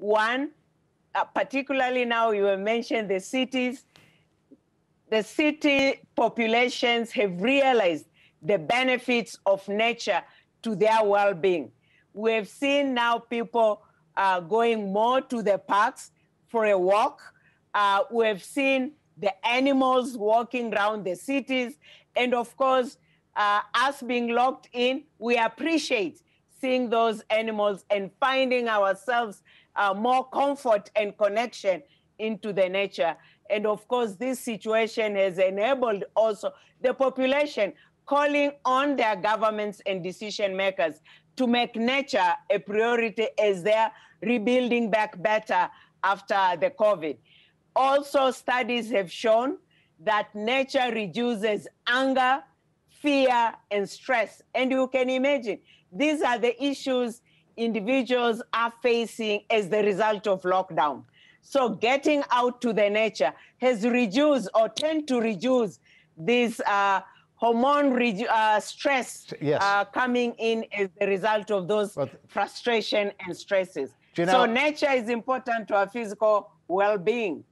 One, particularly now you have mentioned the cities. The city populations have realized the benefits of nature to their well-being. We have seen now people going more to the parks for a walk. We have seen the animals walking around the cities. And of course, us being locked in, we appreciate seeing those animals and finding ourselves more comfort and connection into the nature. And of course, this situation has enabled also the population calling on their governments and decision makers to make nature a priority as they're rebuilding back better after the COVID. Also, studies have shown that nature reduces anger, fear, and stress. And you can imagine, these are the issues individuals are facing as the result of lockdown. So getting out to the nature has reduced or tend to reduce this hormone stress coming in as the result of those frustration and stresses. So nature is important to our physical well-being.